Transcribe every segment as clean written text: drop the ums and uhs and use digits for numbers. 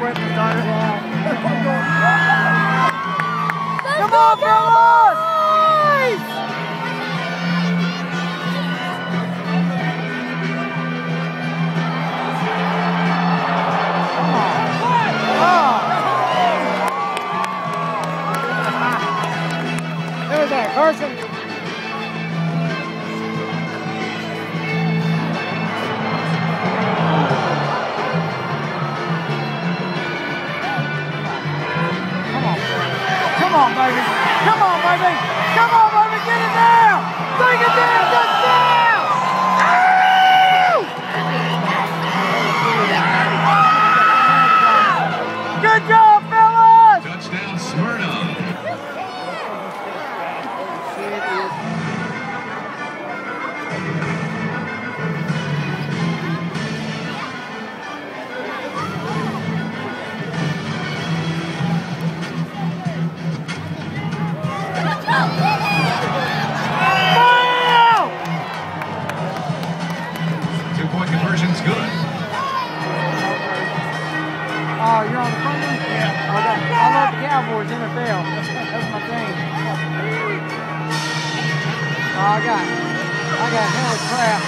Christmas, daughter. Come on, fellas! There's that, Carson. Come on, baby. Come on, baby. Come on, baby. Get it down. Take it down. Touchdown. Good job, fellas. Touchdown, Smyrna. Two-point conversion's good. Oh, you're on the phone? Yeah. I love the Cowboys, NFL. That's my thing. Oh, I got hell of crap.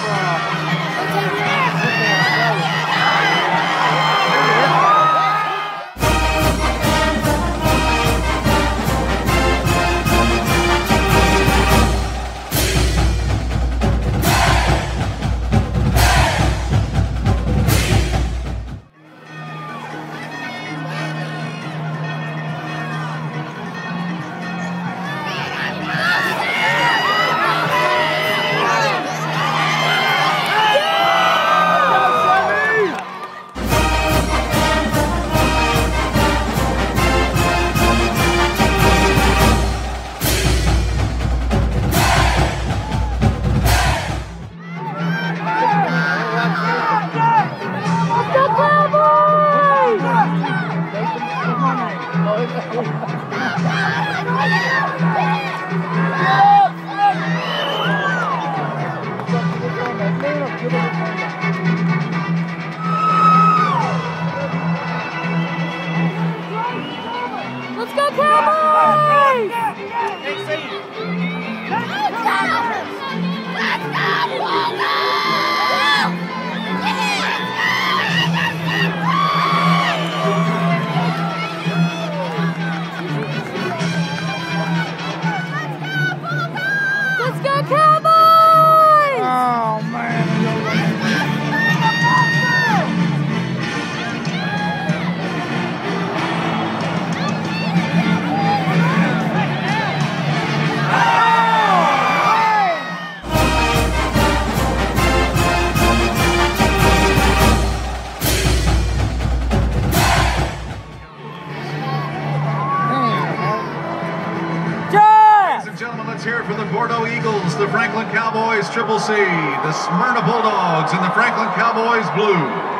Let's go, Cowboys! Let's go, Cowboys! Oh, man. Gentlemen, let's hear it for the Bordeaux Eagles, the Franklin Cowboys Triple C, the Smyrna Bulldogs, and the Franklin Cowboys Blue.